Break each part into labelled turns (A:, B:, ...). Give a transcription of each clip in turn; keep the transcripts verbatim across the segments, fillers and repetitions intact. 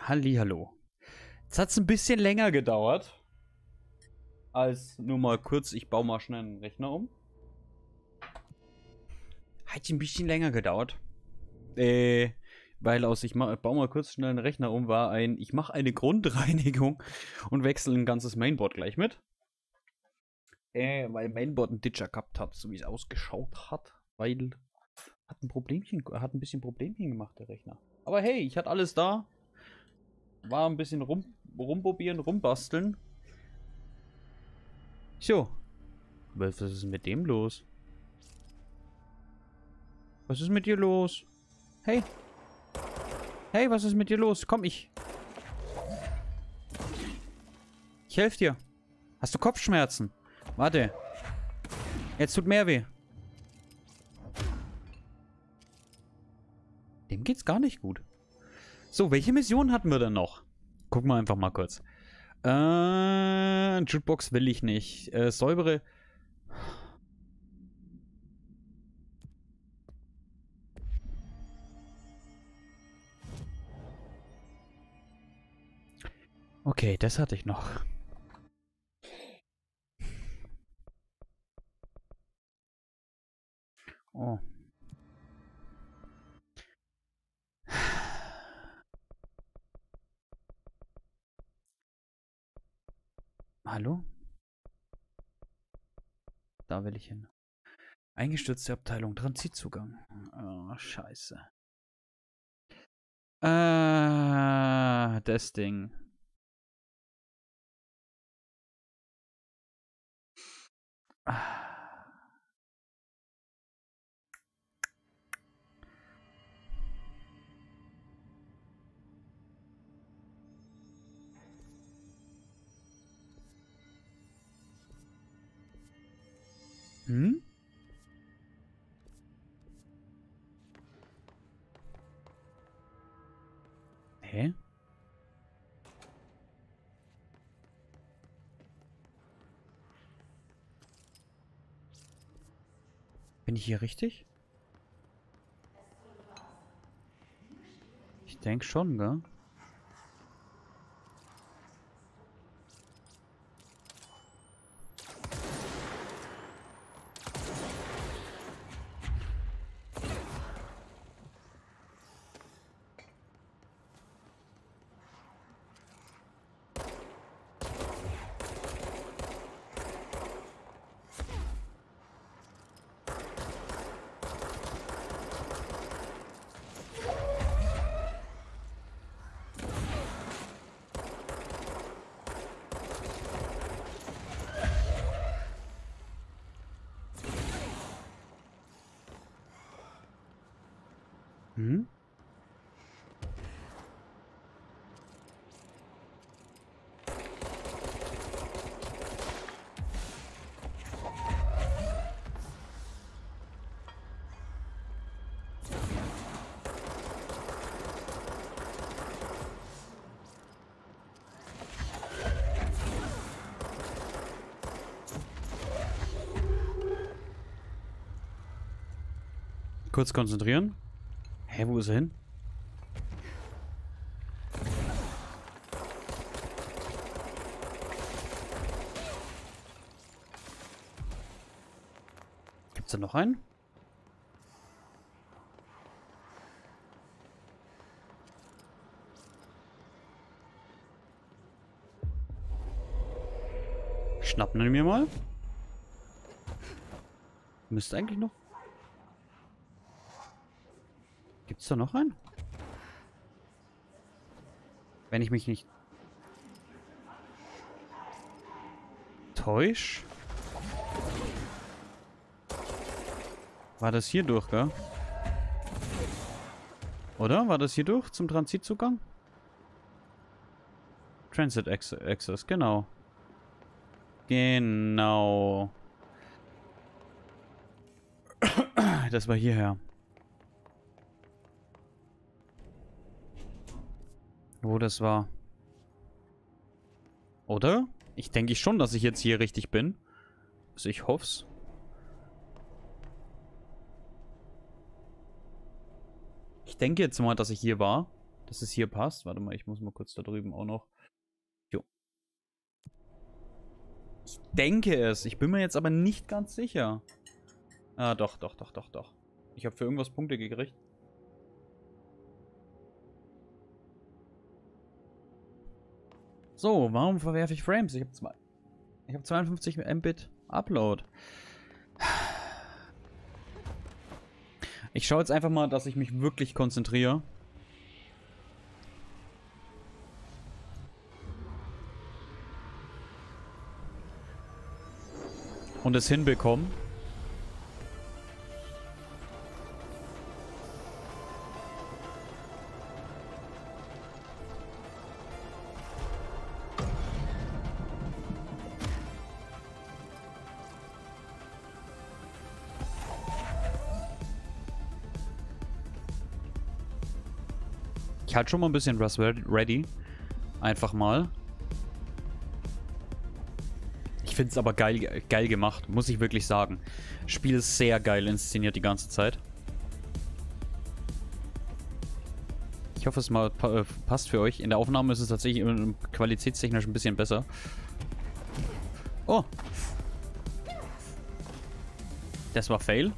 A: Hallihallo. Jetzt hat es ein bisschen länger gedauert. Als nur mal kurz, ich baue mal schnell einen Rechner um. Hat ein bisschen länger gedauert. Äh, weil aus ich ma baue mal kurz schnell einen Rechner um war ein, ich mache eine Grundreinigung und wechsle ein ganzes Mainboard gleich mit. Äh, weil Mainboard einen Ditcher gehabt hat, so wie es ausgeschaut hat. Weil hat ein Problemchen, hat ein bisschen Problemchen gemacht, der Rechner. Aber hey, ich hatte alles da. War ein bisschen rum, rumprobieren, rumbasteln. So. Was ist mit dem los? Was ist mit dir los? Hey. Hey, was ist mit dir los? Komm, ich. Ich helfe dir. Hast du Kopfschmerzen? Warte. Jetzt tut mehr weh. Dem geht's gar nicht gut. So, welche Mission hatten wir denn noch? Gucken wir einfach mal kurz. Äh, Jukebox will ich nicht. Äh, säubere. Okay, das hatte ich noch. Oh. Hallo? Da will ich hin. Eingestürzte Abteilung, Transitzugang. Oh, scheiße. Äh, das Ding. Hm? Hä? Bin ich hier richtig? Ich denke schon, gell? Hm? Kurz konzentrieren. Hä, wo ist er hin? Gibt's da noch einen? Schnappen wir mir mal. Müsste eigentlich noch. Gibt's da noch einen? Wenn ich mich nicht täusch. War das hier durch, gell? Oder? War das hier durch zum Transitzugang? Transit Access, genau. Genau. Das war hierher. Wo das war. Oder? Ich denke schon, dass ich jetzt hier richtig bin. Also ich hoff's. Ich denke jetzt mal, dass ich hier war. dass es hier passt. Warte mal, ich muss mal kurz da drüben auch noch. Jo. Ich denke es. Ich bin mir jetzt aber nicht ganz sicher. Ah, doch, doch, doch, doch, doch. Ich habe für irgendwas Punkte gekriegt. So, warum verwerfe ich Frames? Ich habe zwei. Ich habe zweiundfünfzig Mbit Upload. Ich schaue jetzt einfach mal, dass ich mich wirklich konzentriere. Und es hinbekomme. Ich halte schon mal ein bisschen Rust ready. Einfach mal. Ich finde es aber geil, geil gemacht, muss ich wirklich sagen. Spiel ist sehr geil inszeniert die ganze Zeit. Ich hoffe, es mal pa passt für euch. In der Aufnahme ist es tatsächlich qualitätstechnisch ein bisschen besser. Oh. Das war Fail.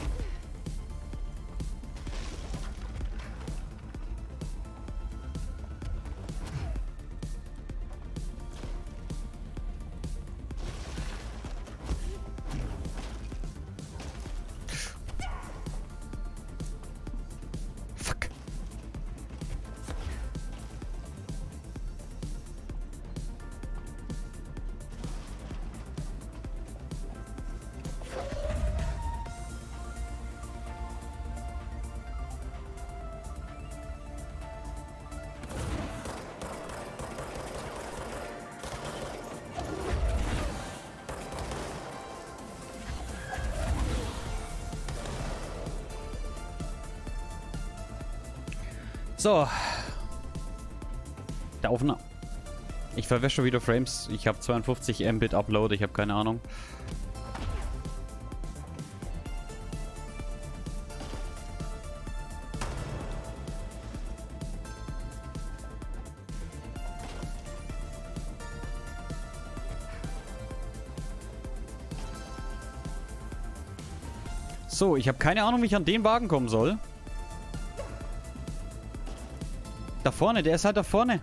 A: So. Der Aufnahme. Ich verwäsche schon wieder Frames. Ich habe zweiundfünfzig Mbit Upload. Ich habe keine Ahnung. So, ich habe keine Ahnung, wie ich an den Wagen kommen soll. Da vorne, der ist halt da vorne.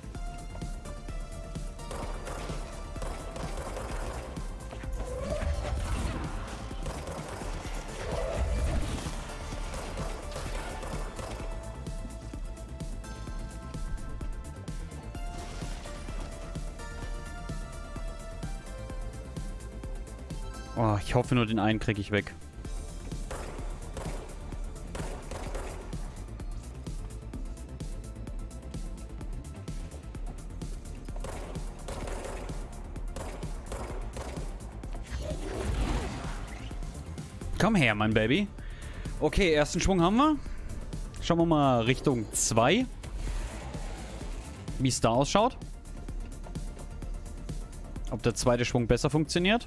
A: Oh, ich hoffe nur, den einen kriege ich weg. Komm her, mein Baby. Okay, ersten Schwung haben wir. Schauen wir mal Richtung zwei. Wie es da ausschaut. Ob der zweite Schwung besser funktioniert.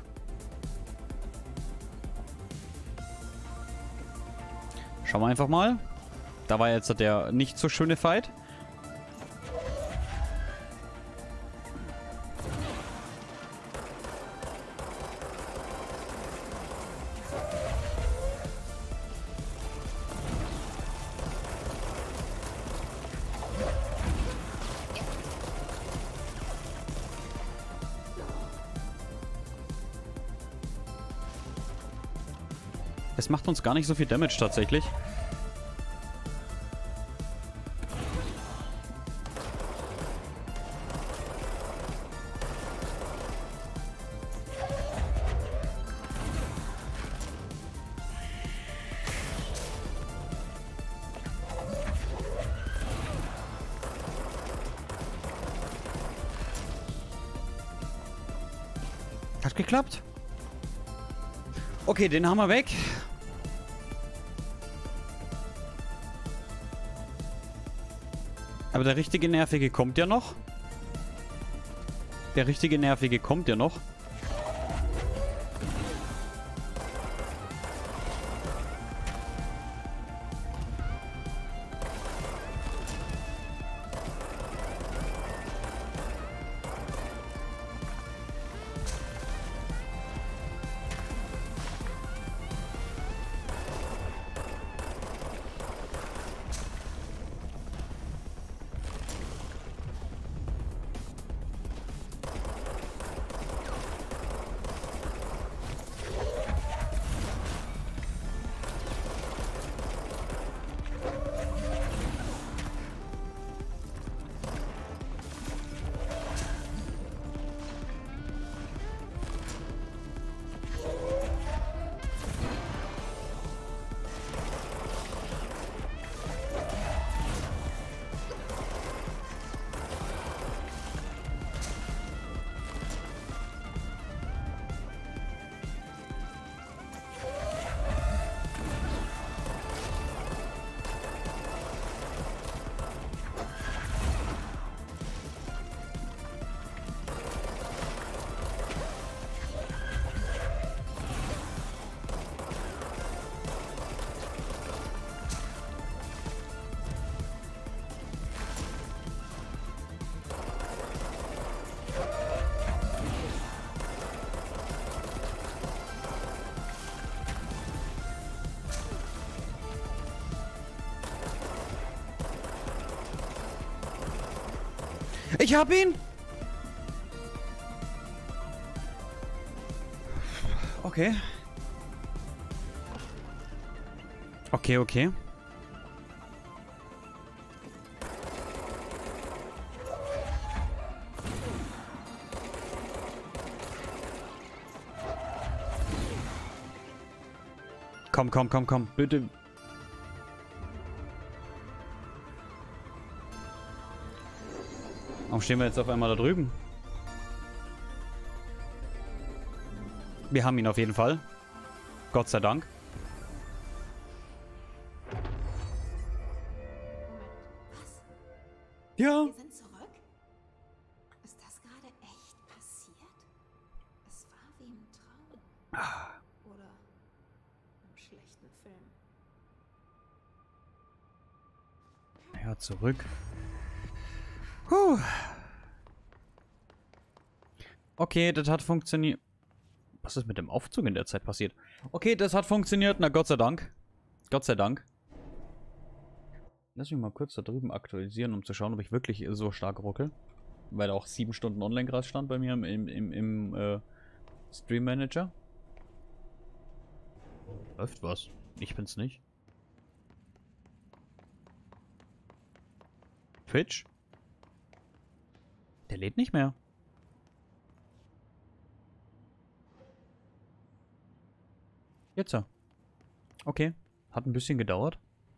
A: Schauen wir einfach mal. Da war jetzt der nicht so schöne Fight. Es macht uns gar nicht so viel Damage tatsächlich. Hat geklappt. Okay, den haben wir weg. Aber der richtige Nervige kommt ja noch. Der richtige Nervige kommt ja noch. Ich hab ihn! Okay. Okay, okay. Komm, komm, komm, komm, bitte. Warum stehen wir jetzt auf einmal da drüben? Wir haben ihn auf jeden Fall. Gott sei Dank.
B: Was?
A: Ja.
B: Wir sind zurück? Ist das gerade echt passiert? Es war wie im Traum. Oder im schlechten Film.
A: Ja, zurück. Puh. Okay, das hat funktioniert. Was ist mit dem Aufzug in der Zeit passiert? Okay, das hat funktioniert. Na, Gott sei Dank. Gott sei Dank. Lass mich mal kurz da drüben aktualisieren, um zu schauen, ob ich wirklich so stark ruckel. Weil auch sieben Stunden online gerade stand bei mir im, im, im, im äh, Stream Manager. Läuft was? Ich bin's nicht. Twitch? Der lädt nicht mehr. Jetzt ja. Okay. Hat ein bisschen gedauert.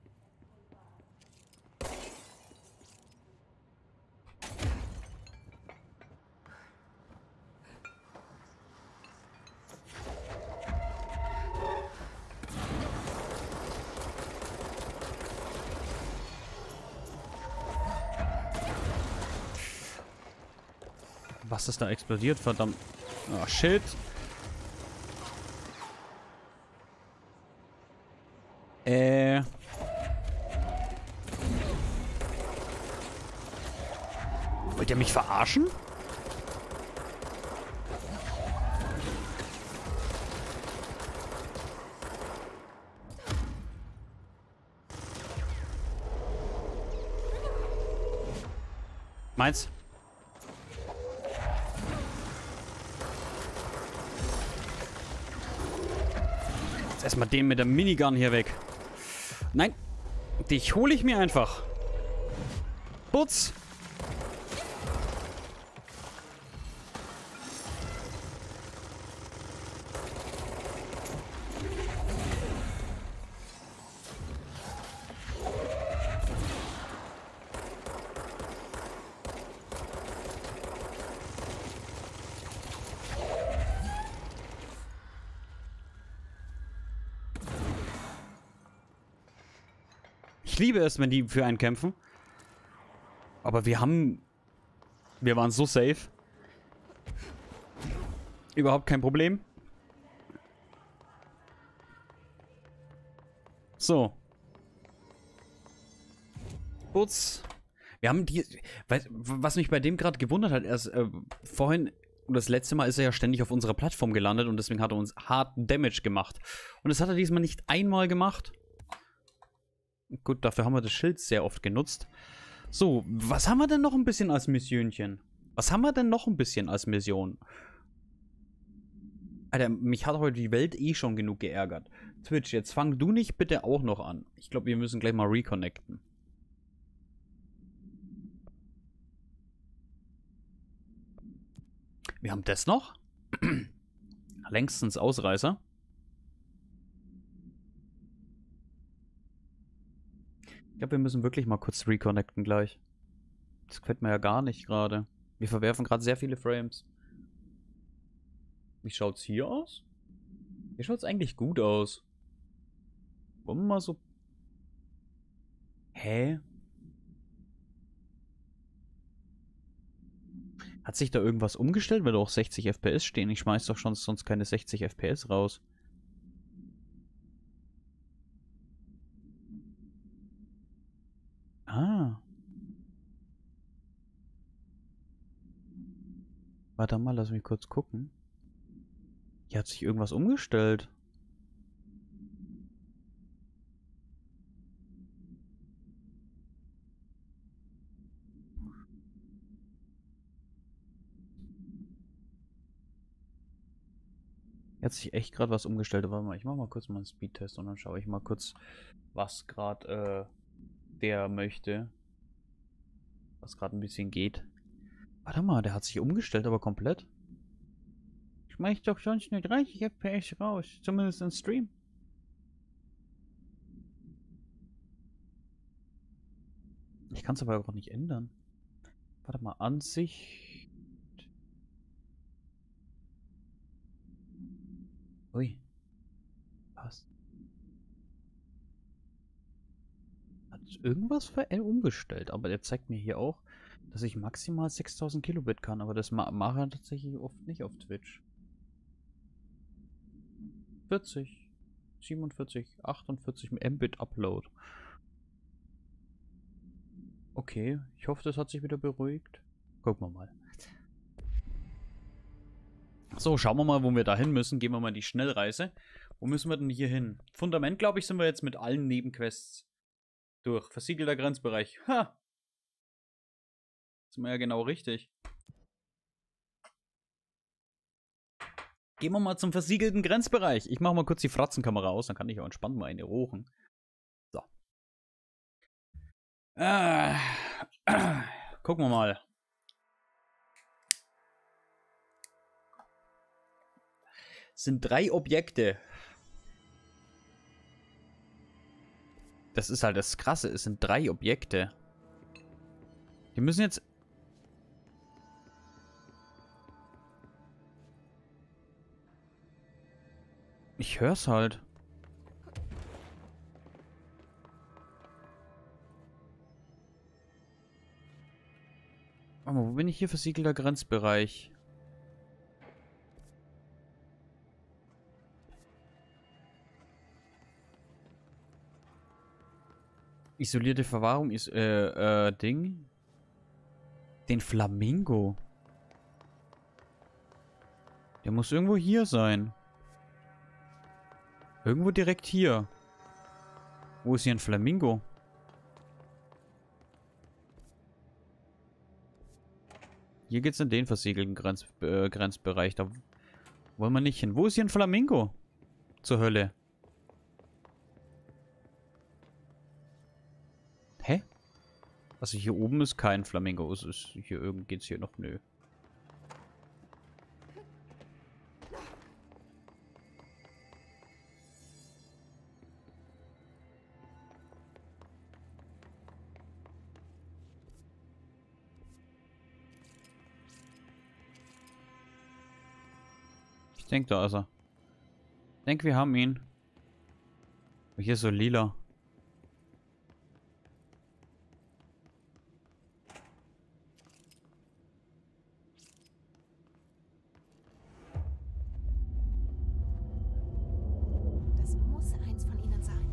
A: Was ist da explodiert? Verdammt. Oh, shit. Äh. Wollt ihr mich verarschen? Meins? Jetzt erstmal den mit der Minigun hier weg. Nein. Dich hole ich mir einfach. Putz. Ich liebe es, wenn die für einen kämpfen. Aber wir haben... Wir waren so safe. Überhaupt kein Problem. So. Kurz. Wir haben die... Was mich bei dem gerade gewundert hat, erst äh, vorhin... Das letzte Mal ist er ja ständig auf unserer Plattform gelandet und deswegen hat er uns harten Damage gemacht. Und das hat er diesmal nicht einmal gemacht. Gut, dafür haben wir das Schild sehr oft genutzt. So, was haben wir denn noch ein bisschen als Missionchen? Was haben wir denn noch ein bisschen als Mission? Alter, mich hat heute die Welt eh schon genug geärgert. Twitch, jetzt fang du nicht bitte auch noch an. Ich glaube, wir müssen gleich mal reconnecten. Wir haben das noch. Längstens Ausreißer. Ich glaube, wir müssen wirklich mal kurz reconnecten gleich. Das gefällt mir ja gar nicht gerade. Wir verwerfen gerade sehr viele Frames. Wie schaut's hier aus? Hier schaut's eigentlich gut aus. Wollen wir mal so... Hä? Hat sich da irgendwas umgestellt, weil da auch sechzig F P S stehen? Ich schmeiß doch schon sonst keine sechzig F P S raus. Ah. Warte mal, lass mich kurz gucken. Hier hat sich irgendwas umgestellt. Hat sich echt gerade was umgestellt. Warte mal, ich mache mal kurz mal einen Speedtest und dann schaue ich mal kurz, was gerade äh, der möchte. Was gerade ein bisschen geht. Warte mal, der hat sich umgestellt, aber komplett. Ich mache doch sonst nur dreißig F P S raus. Zumindest im Stream. Ich kann es aber auch nicht ändern. Warte mal, Ansicht. Ui. Was? Hat irgendwas umgestellt, aber der zeigt mir hier auch, dass ich maximal sechstausend Kilobit kann, aber das ma mache ich tatsächlich oft nicht auf Twitch. vierzig, siebenundvierzig, achtundvierzig Mbit Upload. Okay, ich hoffe, das hat sich wieder beruhigt. Gucken wir mal. So, schauen wir mal, wo wir da hin müssen. Gehen wir mal in die Schnellreise. Wo müssen wir denn hier hin? Fundament, glaube ich, sind wir jetzt mit allen Nebenquests durch. Versiegelter Grenzbereich. Ha! Sind wir ja genau richtig. Gehen wir mal zum versiegelten Grenzbereich. Ich mache mal kurz die Fratzenkamera aus, dann kann ich auch entspannt mal eine rochen. So. Äh, äh, gucken wir mal. Es sind drei Objekte. Das ist halt das Krasse. Es sind drei Objekte. Die müssen jetzt... Ich hör's halt. Aber wo bin ich hier? Versiegelter Grenzbereich. Isolierte Verwahrung ist, äh, äh, Ding. Den Flamingo. Der muss irgendwo hier sein. Irgendwo direkt hier. Wo ist hier ein Flamingo? Hier geht's in den versiegelten Grenz, äh, Grenzbereich. Da wollen wir nicht hin. Wo ist hier ein Flamingo? Zur Hölle. Hä? Also hier oben ist kein Flamingo. Es ist hier irgend geht's hier noch. Nö. Ich denke, da ist er. Ich denke, wir haben ihn. Hier ist so lila.
B: Das muss eins von ihnen sein.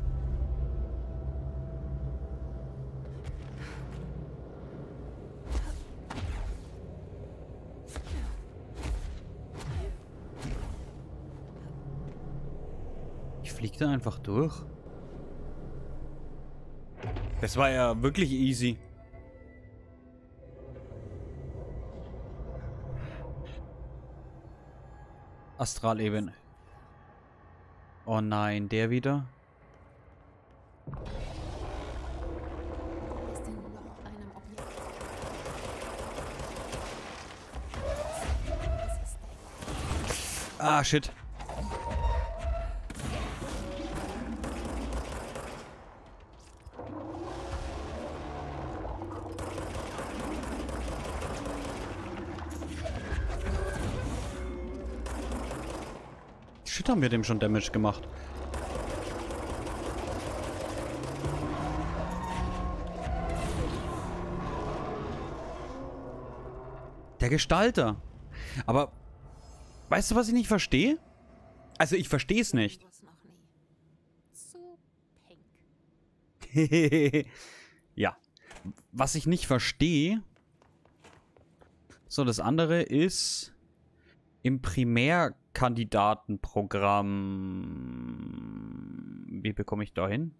A: Ich fliege da einfach durch. Das war ja wirklich easy. Astralebene. Oh nein, der wieder?
B: Ist in noch einem Objekt. Das ist der.
A: Ah, shit. Shit, haben wir dem schon Damage gemacht. Der Gestalter. Aber, weißt du, was ich nicht verstehe? Also, ich verstehe es nicht.
B: Was noch nie. Zu pink.
A: Ja. Was ich nicht verstehe. So, das andere ist im Primärkandidatenprogramm. Wie bekomme ich da hin?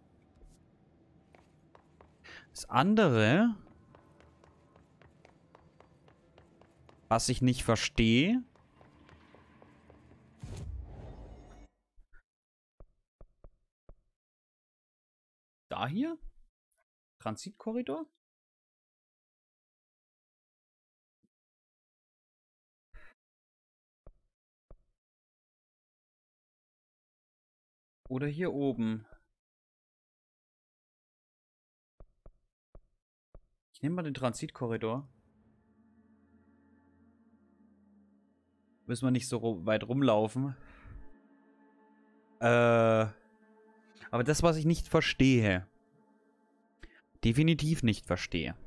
A: Das andere, was ich nicht verstehe, hier? Transitkorridor? Oder hier oben. Ich nehme mal den Transitkorridor. Müssen wir nicht so weit rumlaufen. Äh. Aber das, was ich nicht verstehe. Definitiv nicht verstehe.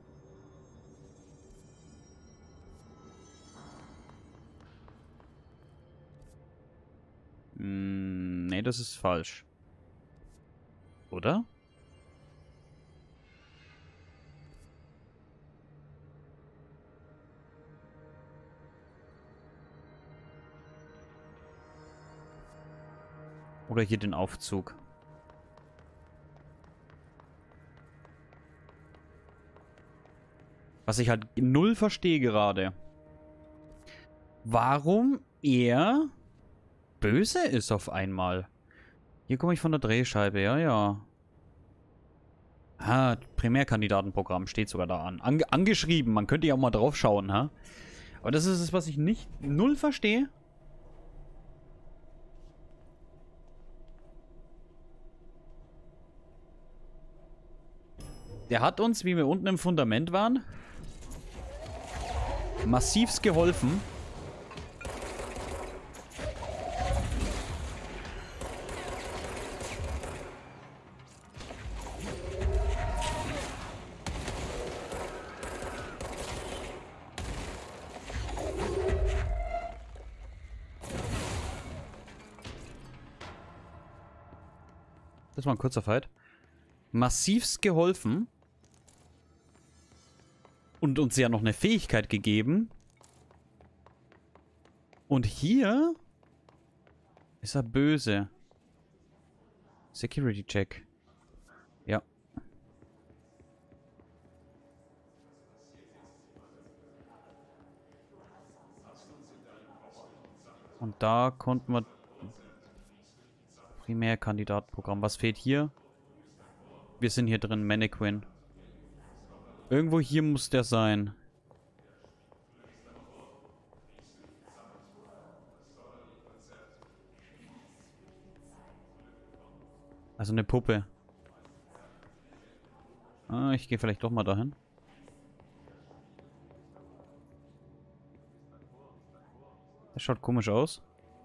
A: Hm, nee, das ist falsch. Oder? Oder hier den Aufzug. Was ich halt null verstehe gerade. Warum er böse ist auf einmal. Hier komme ich von der Drehscheibe, ja, ja. Ah, Primärkandidatenprogramm steht sogar da an. Ange angeschrieben, man könnte ja auch mal drauf schauen, ha? Aber das ist es, was ich nicht null verstehe. Der hat uns, wie wir unten im Fundament waren, massivst geholfen. Das war ein kurzer Fight. Massivst geholfen. Und uns ja noch eine Fähigkeit gegeben. Und hier ist er böse. Security Check. Ja. Und da konnten wir... Primärkandidatprogramm. Was fehlt hier? Wir sind hier drin. Mannequin. Irgendwo hier muss der sein. Also eine Puppe. Ah, ich gehe vielleicht doch mal dahin. Das schaut komisch aus.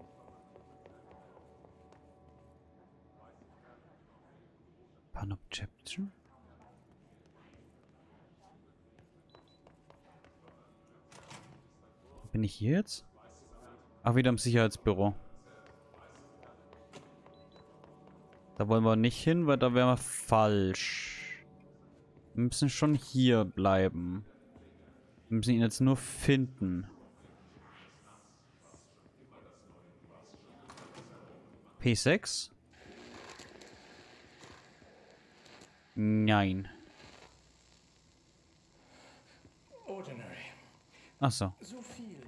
A: Panopception? Bin ich hier jetzt? Ach, wieder im Sicherheitsbüro. Da wollen wir nicht hin, weil da wären wir falsch. Wir müssen schon hier bleiben. Wir müssen ihn jetzt nur finden. P sechs? Nein. Ach so.
C: So viel.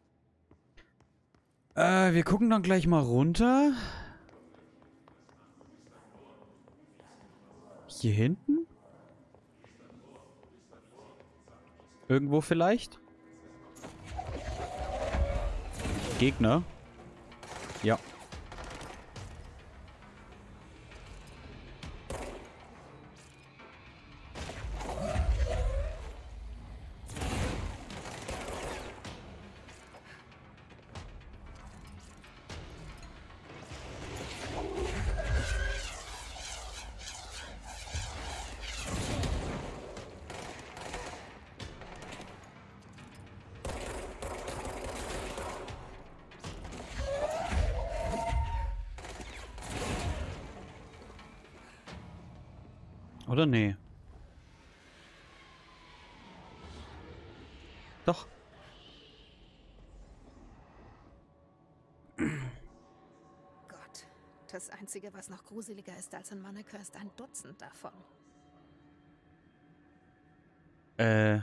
A: Äh, wir gucken dann gleich mal runter. Hier hinten? Irgendwo vielleicht? Gegner? Ja. Oder nee? Doch.
B: Gott, das Einzige, was noch gruseliger ist als ein Mannequin, ist ein Dutzend davon.
A: Äh.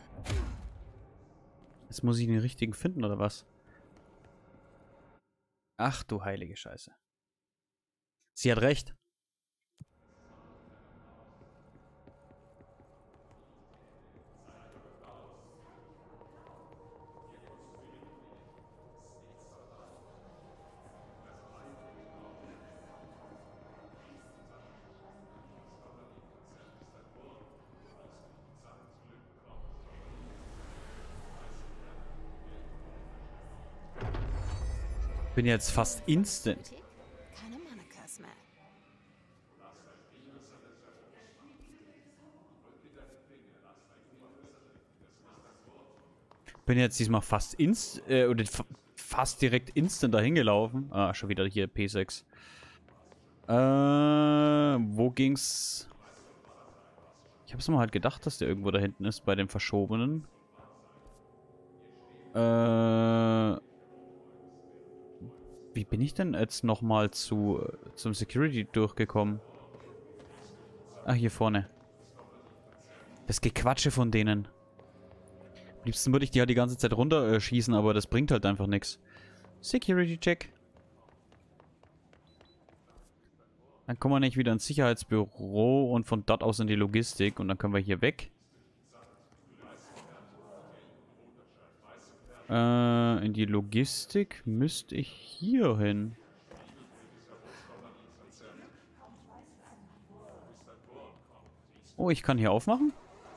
A: Jetzt muss ich den richtigen finden, oder was? Ach du heilige Scheiße. Sie hat recht. Bin jetzt fast instant.
B: Keine Monikers mehr.
A: Bin jetzt diesmal fast inst äh, oder fast direkt instant dahin gelaufen. Ah, schon wieder hier P sechs. Äh, wo ging's? Ich hab's mal halt gedacht, dass der irgendwo da hinten ist bei dem Verschobenen. Äh, wie bin ich denn jetzt nochmal zu zum Security durchgekommen? Ah, hier vorne. Das Gequatsche von denen. Am liebsten würde ich die halt die ganze Zeit runterschießen, aber das bringt halt einfach nichts. Security Check. Dann kommen wir nicht wieder ins Sicherheitsbüro und von dort aus in die Logistik und dann können wir hier weg. Äh, in die Logistik müsste ich hier hin. Oh, ich kann hier aufmachen?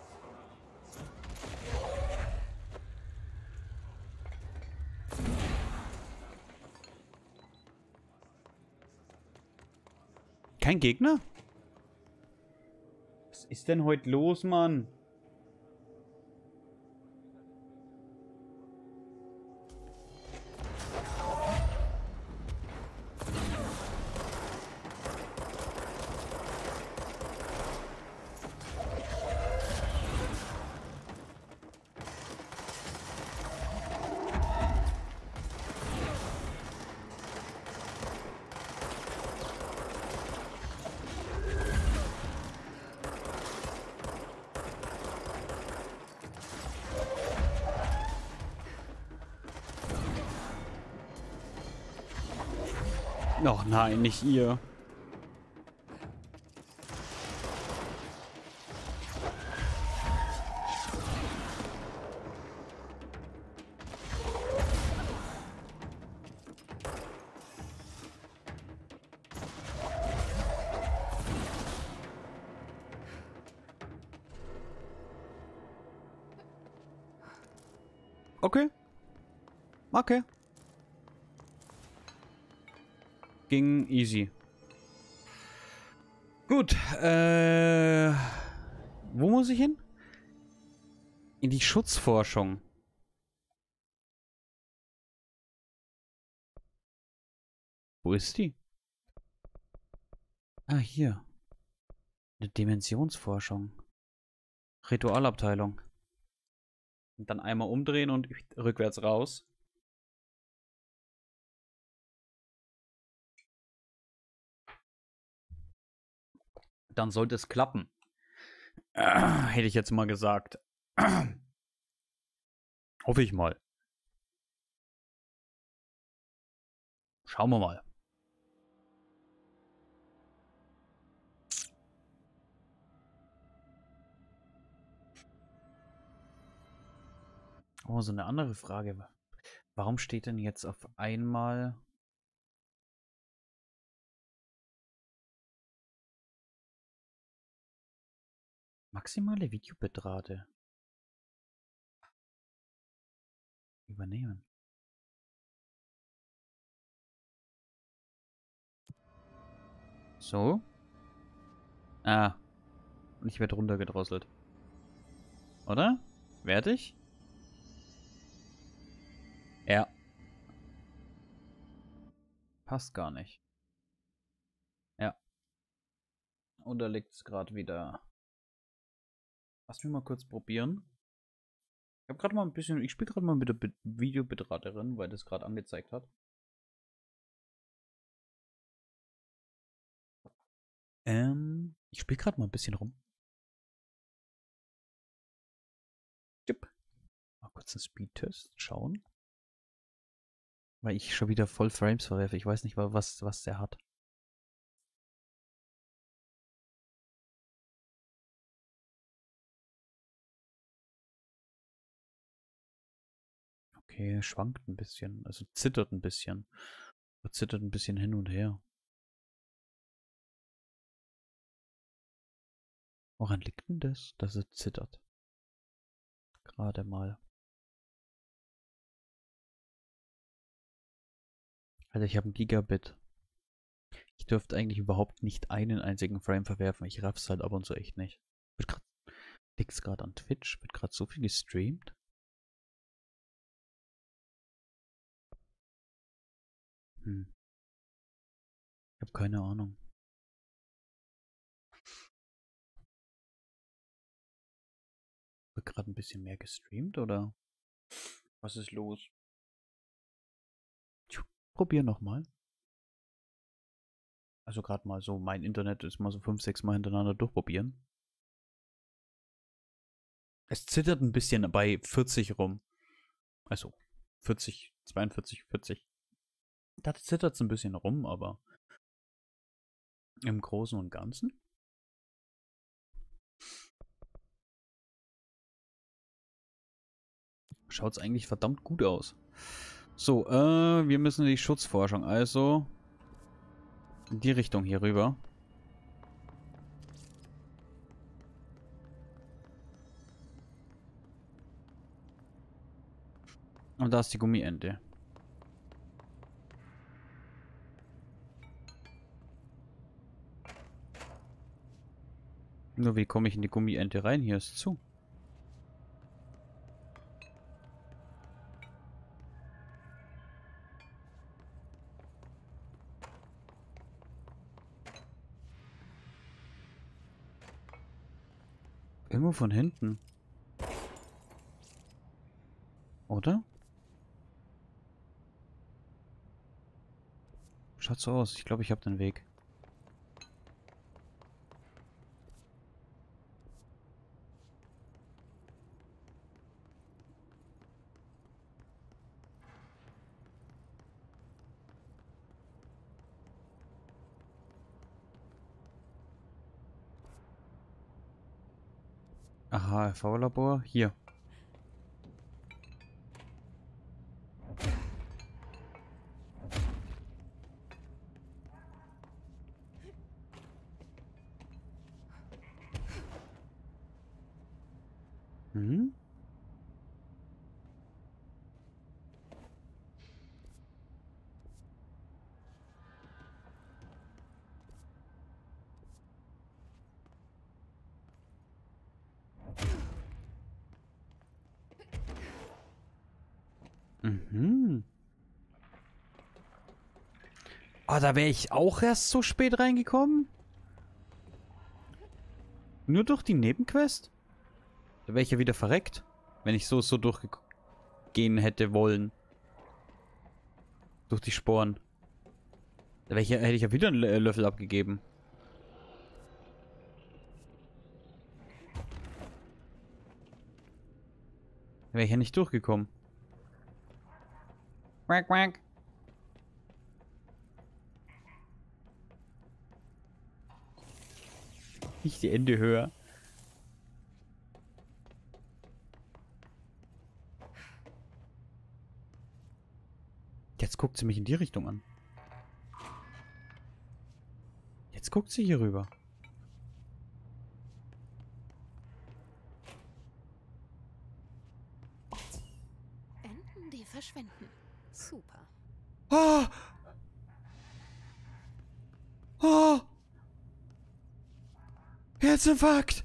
A: Kein Gegner? Was ist denn heute los, Mann? Och nein, nicht ihr. Okay. Okay. Ging easy. Gut, äh... wo muss ich hin? In die Schutzforschung. Wo ist die? Ah, hier. Eine Dimensionsforschung. Ritualabteilung. Und dann einmal umdrehen und rückwärts raus. Dann sollte es klappen. Äh, hätte ich jetzt mal gesagt. Hoffe ich mal. Schauen wir mal. Oh, so eine andere Frage. Warum steht denn jetzt auf einmal... maximale Videobitrate übernehmen? So. Ah. Und ich werde runtergedrosselt. Oder? Werde ich? Ja. Passt gar nicht. Ja. Und da liegt es gerade wieder. Lass mich mal kurz probieren. Ich habe gerade mal ein bisschen. Ich spiele gerade mal mit der Be Videobitraterin, weil das gerade angezeigt hat. Ähm. Ich spiele gerade mal ein bisschen rum. Tipp. Mal kurz einen Speedtest schauen. Weil ich schon wieder voll Frames verwerfe. Ich weiß nicht, was, was der hat. Okay, schwankt ein bisschen. Also zittert ein bisschen. Zittert ein bisschen hin und her. Woran liegt denn das, dass es zittert? Gerade mal. Also ich habe ein Gigabit. Ich dürfte eigentlich überhaupt nicht einen einzigen Frame verwerfen. Ich raff's halt ab und zu echt nicht. Liegt es gerade an Twitch? Wird gerade so viel gestreamt? Hm. Ich habe keine Ahnung. Wird gerade ein bisschen mehr gestreamt oder was ist los? Tschuh, probier nochmal. Also gerade mal so, mein Internet ist mal so fünf, sechs Mal hintereinander durchprobieren. Es zittert ein bisschen bei vierzig rum. Also vierzig, zweiundvierzig, vierzig. Da zittert es ein bisschen rum, aber im Großen und Ganzen schaut es eigentlich verdammt gut aus. So, äh, wir müssen die Schutzforschung, also in die Richtung hier rüber. Und da ist die Gummiente. Nur wie komme ich in die Gummiente rein? Hier ist zu. Irgendwo von hinten. Oder? Schaut so aus. Ich glaube, ich habe den Weg. Aha, V-Labor. Hier. Mhm. Mhm. Ah, da wäre ich auch erst so spät reingekommen? Nur durch die Nebenquest? Da wäre ich ja wieder verreckt. Wenn ich so, so durchgehen hätte wollen. Durch die Sporen. Da wäre ich ja, hätte ich ja wieder einen L- Löffel abgegeben. Da wäre ich ja nicht durchgekommen. Quack, quack. Nicht die Ende höher. Jetzt guckt sie mich in die Richtung an. Jetzt guckt sie hier rüber.
B: Enten, die verschwinden. Super.
A: Oh! Oh! Herzinfarkt!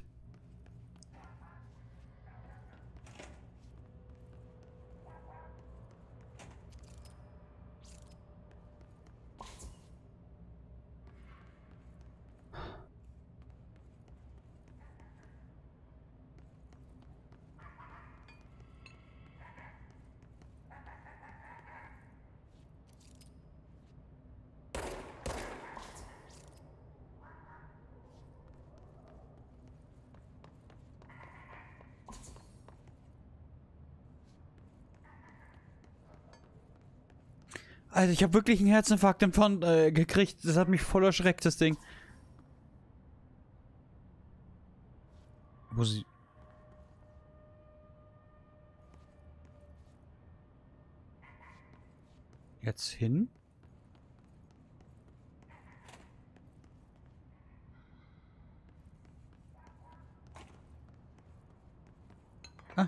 A: Alter, ich habe wirklich einen Herzinfarkt empfand, äh, gekriegt. Das hat mich voll erschreckt, das Ding. Wo sie... Jetzt hin? Ah.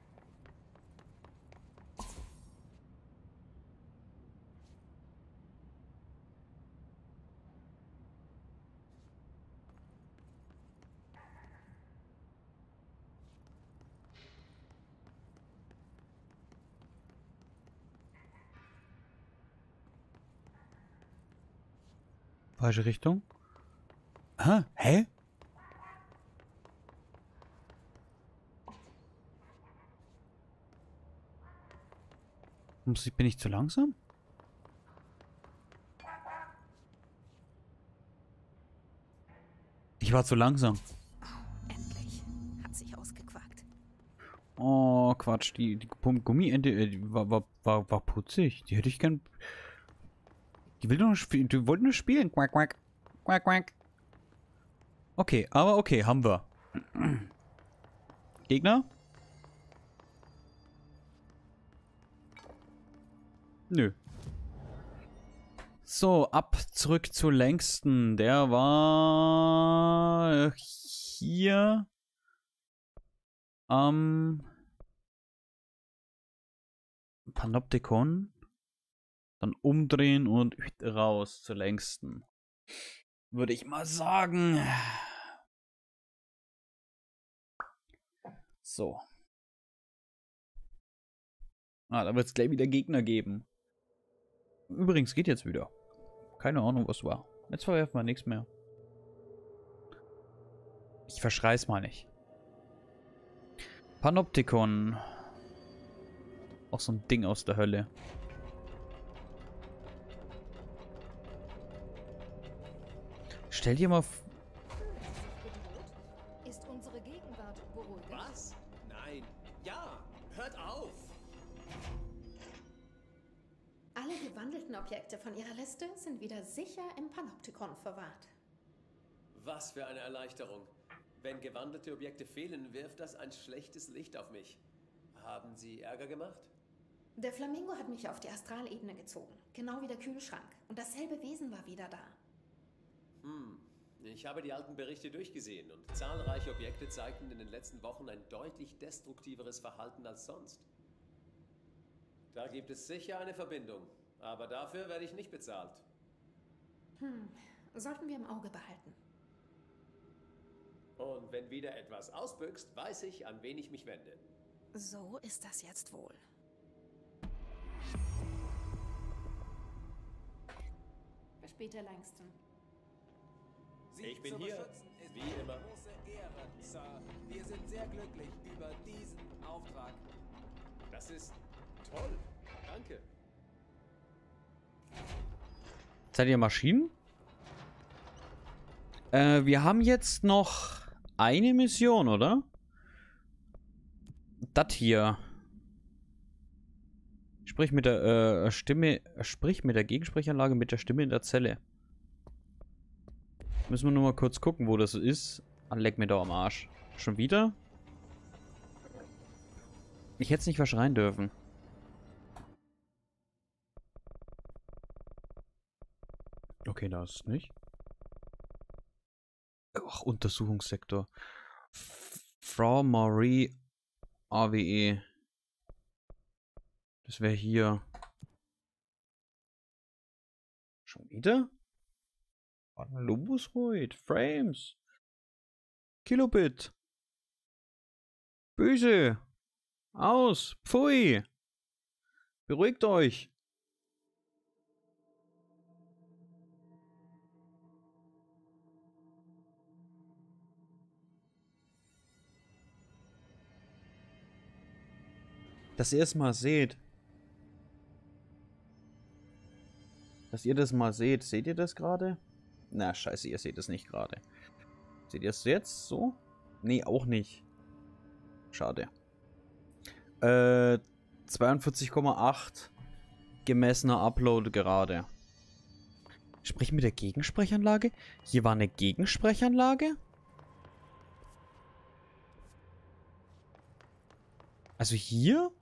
A: Falsche Richtung. Ah, hä? Muss ich, bin ich zu langsam? Ich war zu langsam.
B: Endlich. Hat sich ausgequakt.
A: Oh, Quatsch. Die, die Gummiente äh, die war, war, war, war putzig. Die hätte ich gern... Die will nur spielen. Die wollte nur spielen. Quack, quack. Quack, quack. Okay, aber okay, haben wir. Gegner? Nö. So, ab zurück zu längsten. Der war hier am Panoptikon. Dann umdrehen und raus zur längsten. Würde ich mal sagen. So. Ah, da wird es gleich wieder Gegner geben. Übrigens geht jetzt wieder. Keine Ahnung, was war. Jetzt verwerfen wir nichts mehr. Ich verschrei's mal nicht. Panoptikon. Auch so ein Ding aus der Hölle. Stell dir mal...
B: Ist unsere Gegenwart beruhigend?
C: Was? Nein. Ja. Hört auf.
B: Alle gewandelten Objekte von ihrer Liste sind wieder sicher im Panoptikon verwahrt.
C: Was für eine Erleichterung. Wenn gewandelte Objekte fehlen, wirft das ein schlechtes Licht auf mich. Haben Sie Ärger gemacht?
B: Der Flamingo hat mich auf die Astralebene gezogen. Genau wie der Kühlschrank. Und dasselbe Wesen war wieder da.
C: Hm. Ich habe die alten Berichte durchgesehen und zahlreiche Objekte zeigten in den letzten Wochen ein deutlich destruktiveres Verhalten als sonst. Da gibt es sicher eine Verbindung, aber dafür werde ich nicht bezahlt.
B: Hm, sollten wir im Auge behalten.
C: Und wenn wieder etwas ausbüchst, weiß ich, an wen ich mich wende.
B: So ist das jetzt wohl. Bis später, Langston.
D: Sie
C: Ich bin
D: zu
C: hier,
D: beschützen ist
C: wie
D: eine
C: immer.
D: große Ehre, Sir. Wir sind sehr glücklich über diesen Auftrag.
C: Das ist toll. Danke.
A: Seid ihr Maschinen? Äh, wir haben jetzt noch eine Mission, oder? Das hier. Sprich mit der äh, Stimme, sprich mit der Gegensprechanlage mit der Stimme in der Zelle. Müssen wir nur mal kurz gucken, wo das ist. Ah, leck mir doch am Arsch. Schon wieder? Ich hätte es nicht verschreien dürfen. Okay, da ist es nicht. Ach, Untersuchungssektor. Frau Marie A W E. Das wäre hier. Schon wieder? Lobusroid. Frames. Kilobit. Böse. Aus. Pfui. Beruhigt euch. Dass ihr es mal seht. Dass ihr das mal seht. Seht ihr das gerade? Na, scheiße, ihr seht es nicht gerade. Seht ihr es jetzt so? Nee, auch nicht. Schade. Äh, zweiundvierzig Komma acht gemessener Upload gerade. Sprich mit der Gegensprechanlage? Hier war eine Gegensprechanlage? Also hier?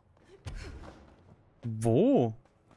A: Wo?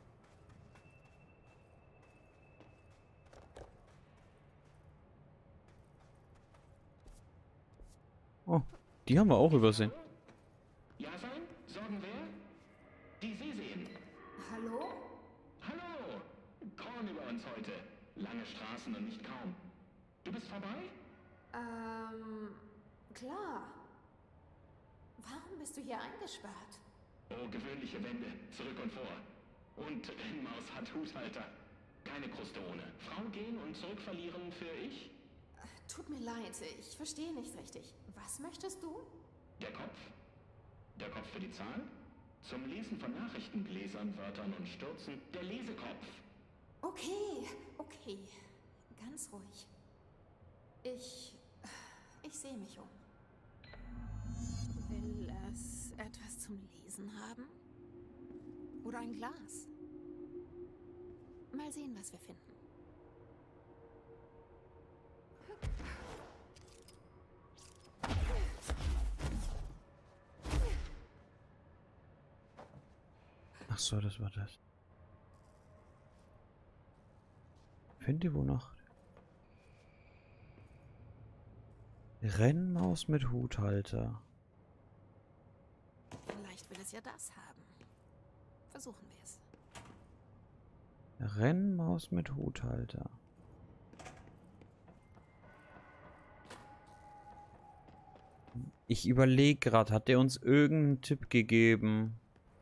A: Oh, die haben wir auch übersehen.
E: Ja sein? Sorgen wer? Die Sie sehen.
B: Hallo?
E: Hallo! Korn über uns heute. Lange Straßen und nicht kaum. Du bist vorbei?
B: Ähm, klar. Warum bist du hier eingesperrt?
E: Oh, gewöhnliche Wände. Zurück und vor. Und Rennmaus hat Huthalter. Keine Kruste ohne. Frau gehen und zurück verlieren für ich?
B: Tut mir leid, ich verstehe nicht richtig. Was möchtest du?
E: Der Kopf? Der Kopf für die Zahl? Zum Lesen von Nachrichtengläsern, Wörtern und Stürzen. Der Lesekopf.
B: Okay, okay. Ganz ruhig. Ich... Ich sehe mich um. Will es etwas zum Lesen haben? Oder ein Glas? Mal sehen, was wir finden.
A: Ach so, das war das. Finde wo noch? Rennmaus mit Huthalter.
B: Vielleicht will es ja das haben. Versuchen wir es.
A: Rennmaus mit Huthalter. Ich überlege gerade, hat der uns irgendeinen Tipp gegeben?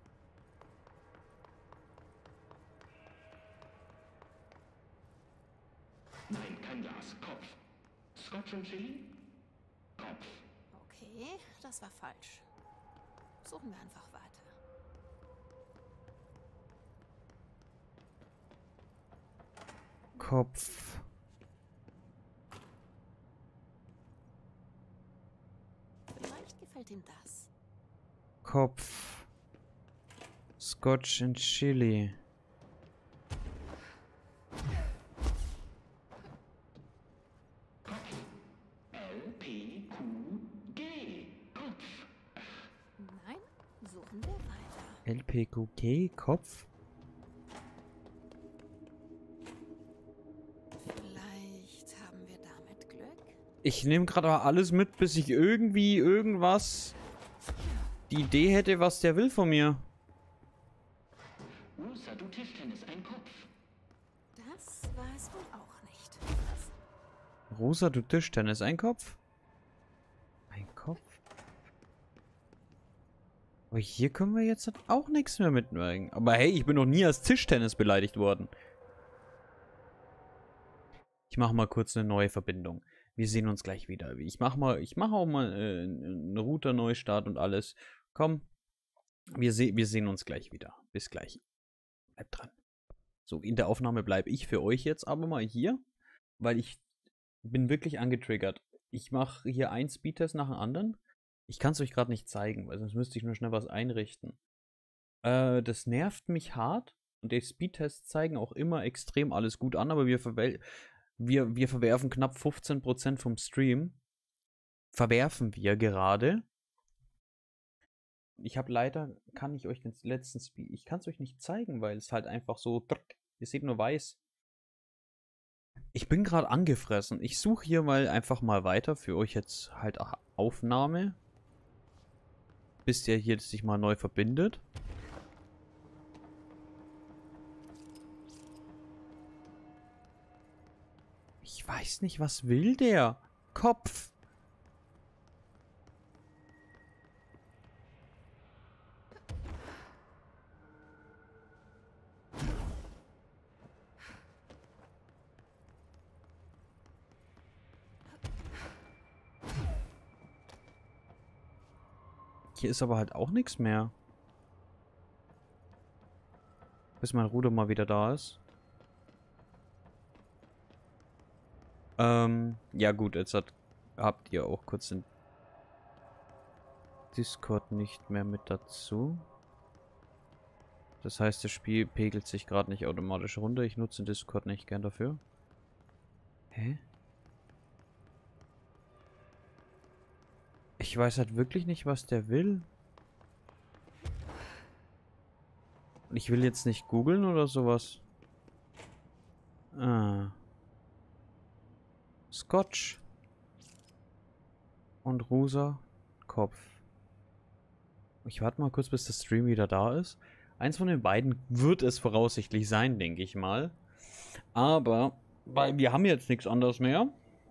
E: Nein, kein Glas. Kopf. Scotch und Chili? Kopf.
B: Okay, das war falsch. Suchen wir einfach weiter.
A: Kopf.
B: Vielleicht gefällt ihm das.
A: Kopf. Scotch and Chili.
E: L, P, Q, G. Kopf.
B: Nein, suchen wir weiter.
A: L P Q G, Kopf.
B: Vielleicht haben wir damit Glück.
A: Ich nehme gerade alles mit, bis ich irgendwie irgendwas die Idee hätte, was der will von mir.
E: Rosa, du Tischtennis, ein Kopf.
B: Das war es wohl auch nicht.
A: Rosa, du Tischtennis, ein Kopf? Ein Kopf? Aber hier können wir jetzt auch nichts mehr mitmerken. Aber hey, ich bin noch nie als Tischtennis beleidigt worden. Ich mache mal kurz eine neue Verbindung. Wir sehen uns gleich wieder. Ich mache mal, ich mache auch mal äh, einen Router-Neustart und alles. Komm, wir, se wir sehen uns gleich wieder. Bis gleich. Bleibt dran. So, in der Aufnahme bleibe ich für euch jetzt aber mal hier, weil ich bin wirklich angetriggert. Ich mache hier einen Speedtest nach dem anderen. Ich kann es euch gerade nicht zeigen, weil sonst müsste ich nur schnell was einrichten. Äh, das nervt mich hart und die Speedtests zeigen auch immer extrem alles gut an, aber wir, wir, wir verwerfen knapp fünfzehn Prozent vom Stream. Verwerfen wir gerade. Ich habe leider, kann ich euch den letzten Speed, ich kann es euch nicht zeigen, weil es halt einfach so, ihr seht nur weiß. Ich bin gerade angefressen. Ich suche hier mal einfach mal weiter für euch jetzt halt Aufnahme. Bis der hier sich mal neu verbindet. Ich weiß nicht, was will der? Kopf. Hier ist aber halt auch nichts mehr. Bis mein Ruder mal wieder da ist. Ähm, ja gut, jetzt hat, habt ihr auch kurz den Discord nicht mehr mit dazu. Das heißt, das Spiel pegelt sich gerade nicht automatisch runter. Ich nutze Discord nicht gern dafür. Hä? Ich weiß halt wirklich nicht, was der will. Und ich will jetzt nicht googeln oder sowas. Ah. Scotch. Und rosa Kopf. Ich warte mal kurz, bis der Stream wieder da ist. Eins von den beiden wird es voraussichtlich sein, denke ich mal. Aber, weil wir haben jetzt nichts anderes mehr.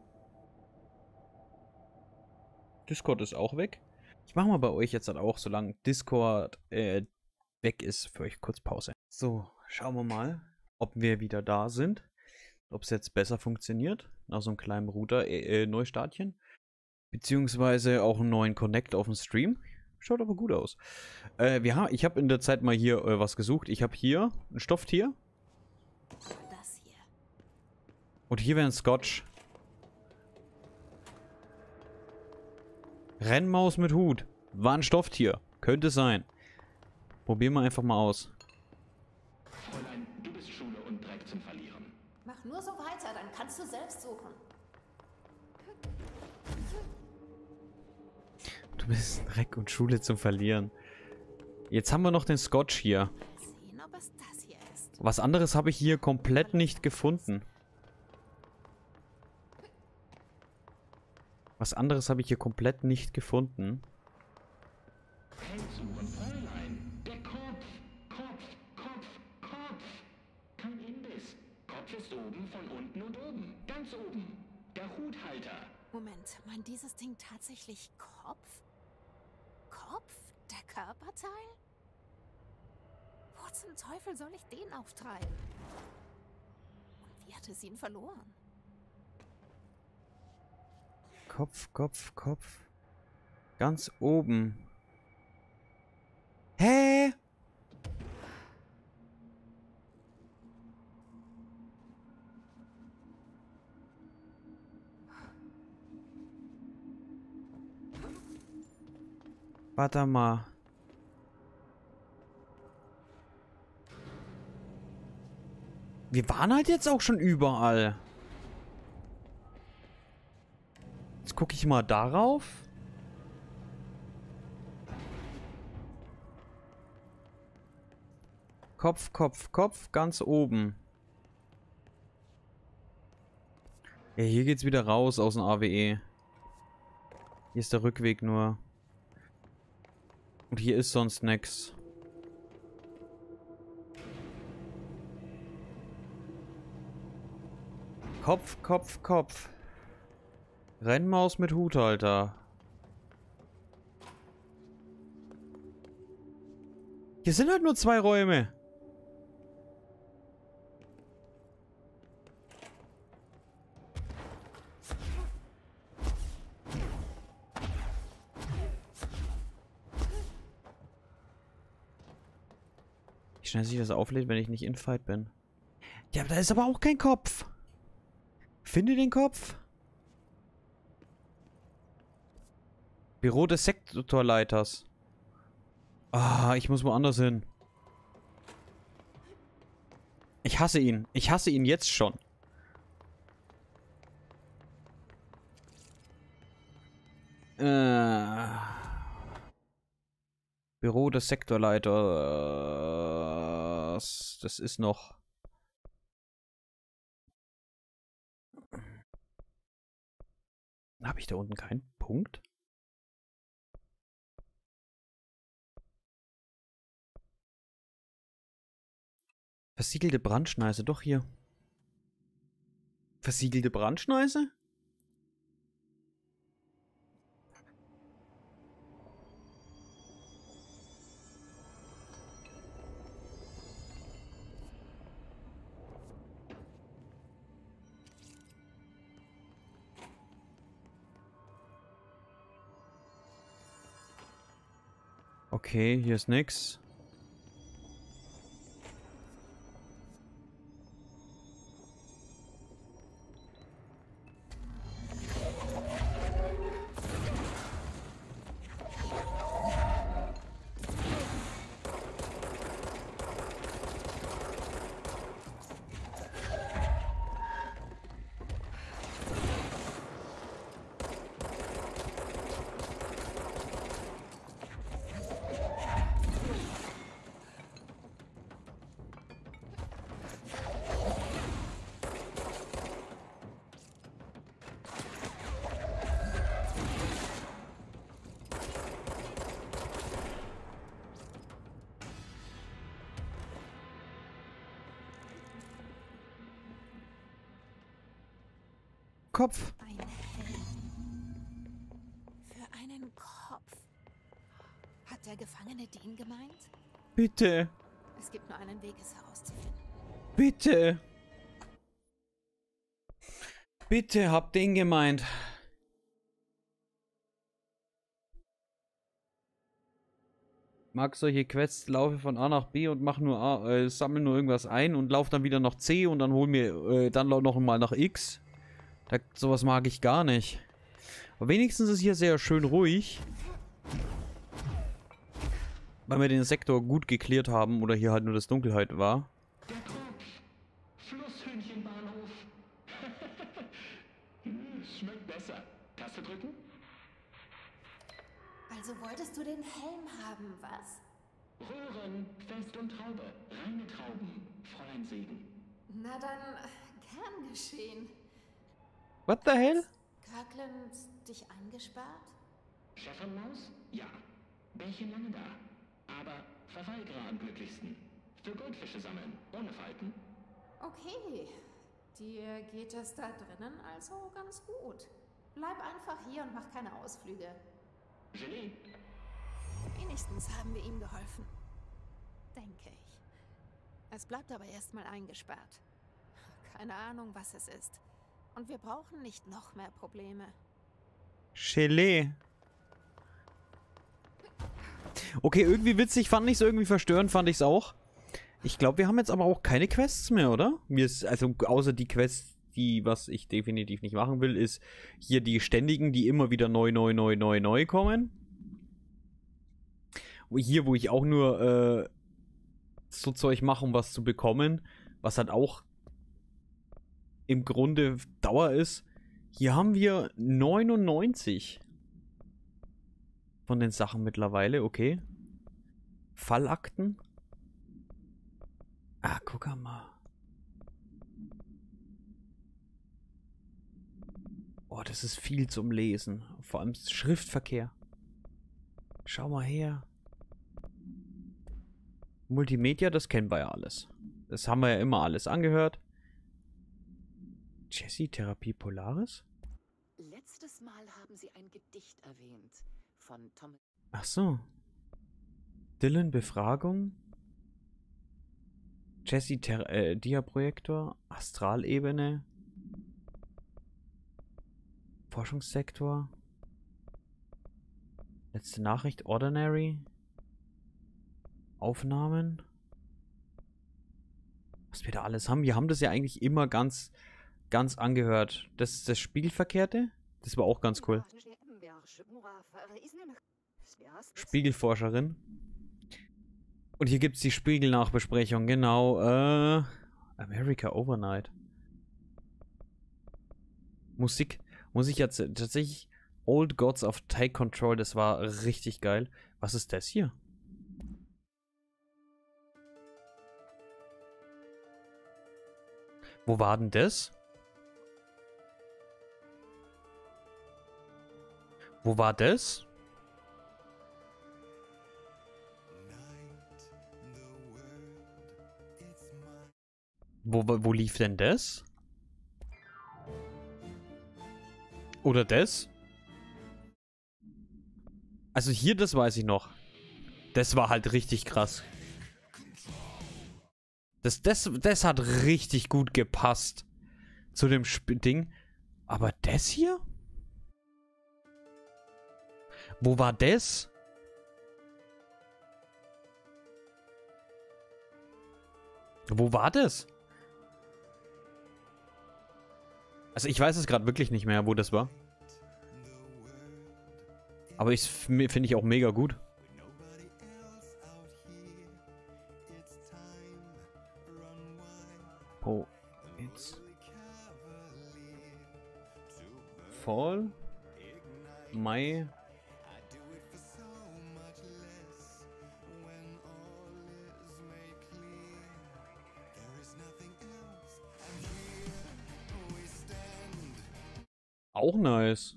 A: Discord ist auch weg. Ich mache mal bei euch jetzt halt auch, solange Discord äh, weg ist, für euch kurz Pause. So, schauen wir mal, ob wir wieder da sind. Ob es jetzt besser funktioniert. Nach so einem kleinen Router äh, äh, Neustartchen. Beziehungsweise auch einen neuen Connect auf dem Stream. Schaut aber gut aus. Äh, wir haben, ich habe in der Zeit mal hier äh, was gesucht. Ich habe hier ein Stofftier.
B: Das hier.
A: Und hier wäre ein Scotch. Rennmaus mit Hut. War ein Stofftier. Könnte sein. Probieren wir einfach mal aus.
E: Fräulein, du bist Schule und Dreck zum Verlieren.
B: Mach nur so weiter, dann kannst du selbst suchen.
A: Du bist Dreck und Schule zum Verlieren. Jetzt haben wir noch den Scotch hier.
B: Mal sehen, ob es das hier ist.
A: Was anderes habe ich hier komplett nicht gefunden. Was anderes habe ich hier komplett nicht gefunden.
E: Feldsuchen, Fräulein. Der Kopf. Kopf, Kopf, Kopf. Kein Imbiss. Kopf ist oben, von unten und oben. Ganz oben. Der Huthalter.
B: Moment, meint dieses Ding tatsächlich Kopf? Kopf? Der Körperteil? Wo zum Teufel soll ich den auftreiben? Und wie hat es ihn verloren?
A: Kopf, Kopf, Kopf. Ganz oben. Hä? Warte mal. Wir waren halt jetzt auch schon überall. Jetzt gucke ich mal darauf. Kopf, Kopf, Kopf, ganz oben. Ja, hier geht's wieder raus aus dem A W E. Hier ist der Rückweg nur. Und hier ist sonst nix. Kopf, Kopf, Kopf. Rennmaus mit Huthalter. Hier sind halt nur zwei Räume. Wie schnell sich das auflädt, wenn ich nicht in Fight bin. Ja, da ist aber auch kein Kopf. Finde den Kopf. Büro des Sektorleiters. Ah, ich muss woanders hin. Ich hasse ihn. Ich hasse ihn jetzt schon. Äh. Büro des Sektorleiters. Das ist noch. Habe ich da unten keinen Punkt? Versiegelte Brandschneise, doch hier. Versiegelte Brandschneise? Okay, hier ist nix. Kopf.
B: Ein Helm. Für einen Kopf. Hat der Gefangene den gemeint?
A: Bitte.
B: Es gibt nur einen Weg, es herauszufinden.
A: Bitte. Bitte, hab den gemeint. Mag solche Quests, laufe von A nach B und mach nur A, äh, sammle nur irgendwas ein und lauf dann wieder nach C und dann hol mir äh, dann noch mal nach X. Da, sowas mag ich gar nicht. Aber wenigstens ist hier sehr schön ruhig. Weil wir den Sektor gut geklärt haben oder hier halt nur das Dunkelheit war.
E: Der Kopf. Flusshühnchenbahnhof. Hm, schmeckt besser. Taste drücken?
B: Also wolltest du den Helm haben, was?
E: Röhren, Fest und Traube. Reine Trauben. Fräulein Segen.
B: Na dann, gern geschehen.
A: What the hell?
B: Kirkland dich eingesperrt?
E: Schäfermaus? Ja. Bärchen lange da. Aber Verweigerer am glücklichsten. Für Goldfische sammeln. Ohne Falten.
B: Okay. Dir geht es da drinnen also ganz gut. Bleib einfach hier und mach keine Ausflüge.
E: Gelee.
B: Wenigstens haben wir ihm geholfen. Denke ich. Es bleibt aber erstmal eingesperrt. Keine Ahnung, was es ist. Und wir brauchen nicht noch mehr Probleme.
A: Gelee. Okay, irgendwie witzig fand ich es, irgendwie verstörend fand ich es auch. Ich glaube, wir haben jetzt aber auch keine Quests mehr, oder? Mir ist, also außer die Quests, die, was ich definitiv nicht machen will, ist hier die ständigen, die immer wieder neu, neu, neu, neu, neu kommen. Hier, wo ich auch nur äh, so Zeug mache, um was zu bekommen, was halt auch im Grunde Dauer ist. Hier haben wir neunundneunzig von den Sachen mittlerweile, okay. Fallakten. Ah, guck mal. Oh, das ist viel zum Lesen. Vor allem Schriftverkehr. Schau mal her. Multimedia, das kennen wir ja alles. Das haben wir ja immer alles angehört. Jessie, Therapie Polaris?
F: Letztes Mal haben Sie ein Gedicht erwähnt von Thomas.
A: Ach so. Dylan, Befragung. Jessie, Ter äh, Dia-Projektor. Astralebene. Forschungssektor. Letzte Nachricht, Ordinary. Aufnahmen. Was wir da alles haben. Wir haben das ja eigentlich immer ganz, ganz angehört. Das ist das Spiegelverkehrte. Das war auch ganz cool. Spiegelforscherin. Und hier gibt es die Spiegelnachbesprechung. Genau. Äh, America Overnight. Musik. Muss ich jetzt tatsächlich... Old Gods of Take Control. Das war richtig geil. Was ist das hier? Wo war denn das? Wo war das? Wo, wo lief denn das? Oder das? Also hier, das weiß ich noch. Das war halt richtig krass. Das, das, das hat richtig gut gepasst zu dem Sp- Ding. Aber das hier? Wo war das? Wo war das? Also ich weiß es gerade wirklich nicht mehr, wo das war. Aber ich finde ich auch mega gut. Oh, it's Fall, Mai. Auch nice.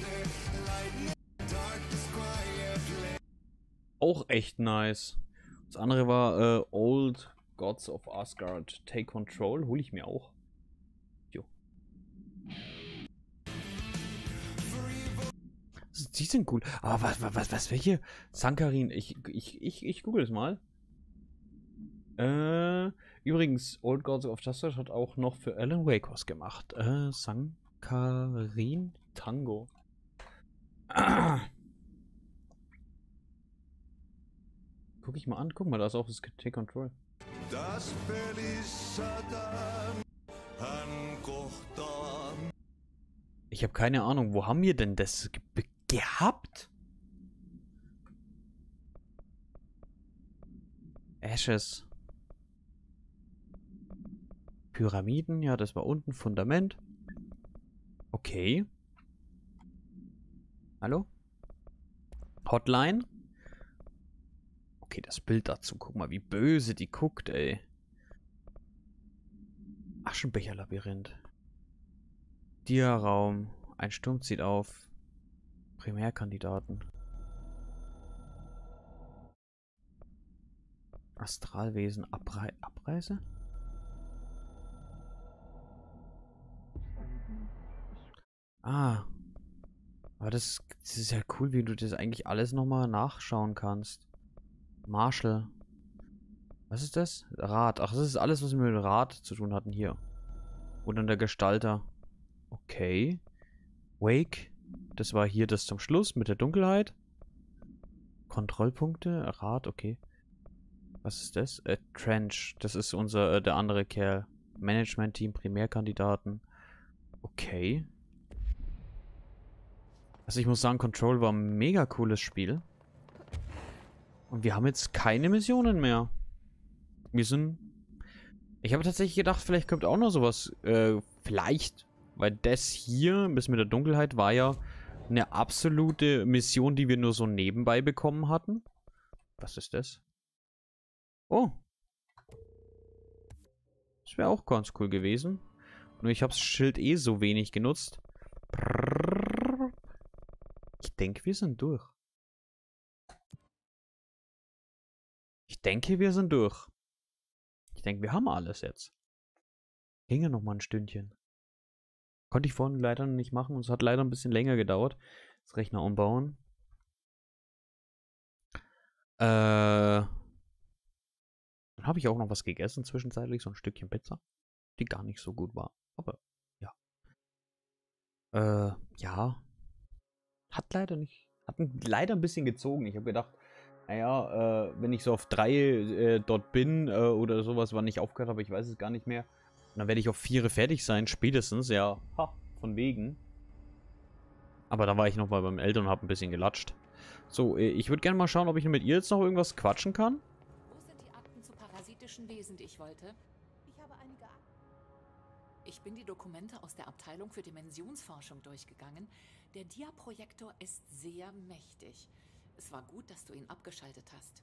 A: Auch echt nice. Das andere war äh, Old Gods of Asgard Take Control. Hole ich mir auch. Jo. Die sind cool. Aber was, was, was wäre hier? Sankarin. Ich, ich, ich, ich google es mal. Äh, übrigens, Old Gods of Asgard hat auch noch für Alan Wake was gemacht. Äh, Sankarin Tango. Guck ich mal an. Guck mal, da ist auch das Take Control. Das ich habe keine Ahnung, wo haben wir denn das ge gehabt? Ashes. Pyramiden, ja, das war unten. Fundament. Okay. Hallo? Hotline? Okay, das Bild dazu. Guck mal, wie böse die guckt, ey. Aschenbecher-Labyrinth. Dia-Raum. Ein Sturm zieht auf. Primärkandidaten. Astralwesen. Abrei Abreise? Ah. Aber das, das ist ja cool, wie du das eigentlich alles nochmal nachschauen kannst. Marshall. Was ist das? Rat. Ach, das ist alles, was wir mit Rat zu tun hatten hier. Und dann der Gestalter. Okay. Wake. Das war hier das zum Schluss mit der Dunkelheit. Kontrollpunkte. Rat, okay. Was ist das? Äh, Trench. Das ist unser, äh, der andere Kerl. Management-Team, Primärkandidaten. Okay. Also ich muss sagen, Control war ein mega cooles Spiel. Und wir haben jetzt keine Missionen mehr. Wir sind... Ich habe tatsächlich gedacht, vielleicht kommt auch noch sowas. Äh, vielleicht. Weil das hier, bis mit der Dunkelheit, war ja eine absolute Mission, die wir nur so nebenbei bekommen hatten. Was ist das? Oh. Das wäre auch ganz cool gewesen. Nur ich habe das Schild eh so wenig genutzt. Ich denke, wir sind durch. Ich denke, wir sind durch. Ich denke, wir haben alles jetzt. Ging ja noch mal ein Stündchen. Konnte ich vorhin leider nicht machen und es hat leider ein bisschen länger gedauert. Das Rechner umbauen. Äh. Dann habe ich auch noch was gegessen zwischenzeitlich. So ein Stückchen Pizza. Die gar nicht so gut war. Aber ja. Äh, ja. Hat leider nicht. Hat leider ein bisschen gezogen. Ich habe gedacht, naja, äh, wenn ich so auf drei äh, dort bin äh, oder sowas, wann ich aufgehört habe, ich weiß es gar nicht mehr. Und dann werde ich auf vier fertig sein, spätestens, ja, ha, von wegen. Aber da war ich noch mal beim Eltern und habe ein bisschen gelatscht. So, äh, ich würde gerne mal schauen, ob ich mit ihr jetzt noch irgendwas quatschen kann.
F: Wo sind die Akten zu parasitischen Wesen, die ich wollte?
B: Ich habe einige Akten.
F: Ich bin die Dokumente aus der Abteilung für Dimensionsforschung durchgegangen. Der Dia-Projektor ist sehr mächtig. Es war gut, dass du ihn abgeschaltet hast.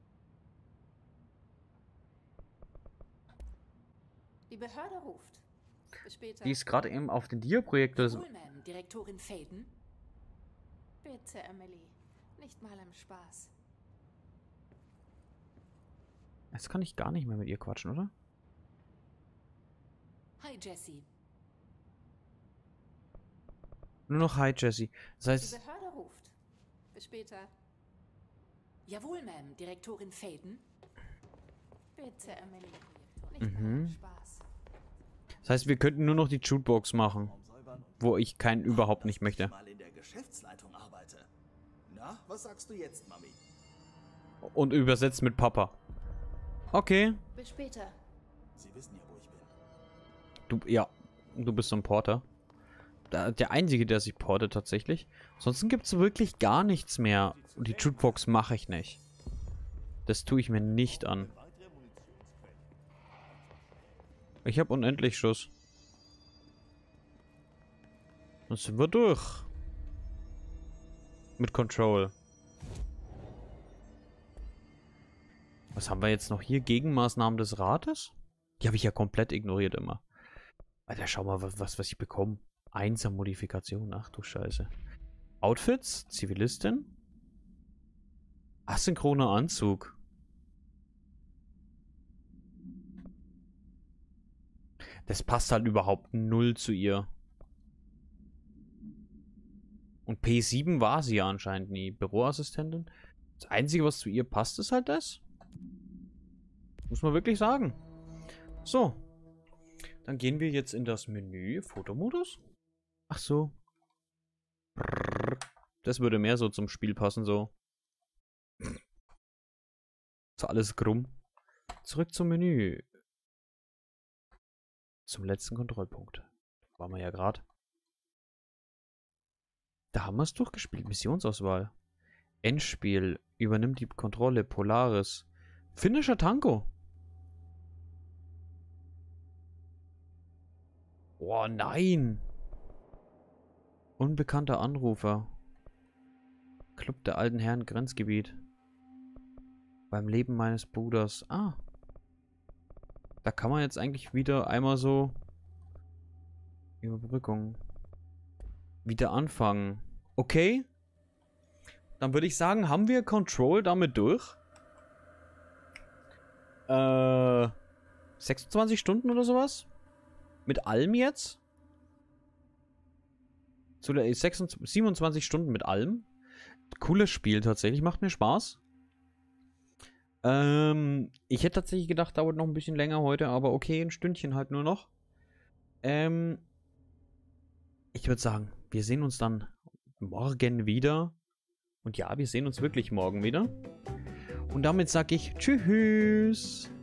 B: Die Behörde ruft. Bis später.
A: Die ist gerade eben auf den Dia-Projektor.
F: Coolman, Direktorin Faden.
B: Bitte, Emily. Nicht mal im Spaß.
A: Jetzt kann ich gar nicht mehr mit ihr quatschen, oder?
F: Hi, Jessie.
A: Nur noch Hi, Jessie. Das
B: Die
A: heißt...
B: Behörde ruft. Bis später.
F: Jawohl, Ma'am, Direktorin Faden.
B: Bitte, Emily. Nicht
A: Mhm.
B: mal im Spaß.
A: Das heißt, wir könnten nur noch die Jukebox machen. Wo ich keinen überhaupt nicht möchte.
G: Mal in der Geschäftsleitung arbeite. Na, was sagst du jetzt, Mami?
A: Und übersetzt mit Papa. Okay.
B: Bis später.
G: Sie wissen ja, wo ich bin.
A: Du, ja. Du bist so ein Porter. Der, der Einzige, der sich portet tatsächlich. Ansonsten gibt es wirklich gar nichts mehr. Und die Jukebox mache ich nicht. Das tue ich mir nicht an. Ich habe unendlich Schuss. Dann sind wir durch. Mit Control. Was haben wir jetzt noch hier? Gegenmaßnahmen des Rates? Die habe ich ja komplett ignoriert immer. Alter, schau mal, was, was ich bekomme. Einser-Modifikation. Ach du Scheiße. Outfits? Zivilistin? Asynchroner Anzug. Das passt halt überhaupt null zu ihr. Und P sieben war sie ja anscheinend nie. Büroassistentin. Das Einzige, was zu ihr passt, ist halt das. Muss man wirklich sagen. So. Dann gehen wir jetzt in das Menü. Fotomodus? Ach so. Das würde mehr so zum Spiel passen, so. So alles krumm. Zurück zum Menü. Zum letzten Kontrollpunkt. Da waren wir ja gerade. Da haben wir es durchgespielt. Missionsauswahl. Endspiel. Übernimmt die Kontrolle. Polaris. Finnischer Tango. Oh nein. Unbekannter Anrufer. Club der alten Herren Grenzgebiet. Beim Leben meines Bruders. Ah. Da kann man jetzt eigentlich wieder einmal so Überbrückung. Wieder anfangen. Okay. Dann würde ich sagen, haben wir Control damit durch. Äh, sechsundzwanzig Stunden oder sowas? Mit allem jetzt? Zu der sechsundzwanzig, siebenundzwanzig Stunden mit allem. Cooles Spiel tatsächlich, macht mir Spaß. Ähm, ich hätte tatsächlich gedacht, dauert noch ein bisschen länger heute, aber okay, ein Stündchen halt nur noch. Ähm, ich würde sagen, wir sehen uns dann morgen wieder. Und ja, wir sehen uns wirklich morgen wieder. Und damit sage ich Tschüss.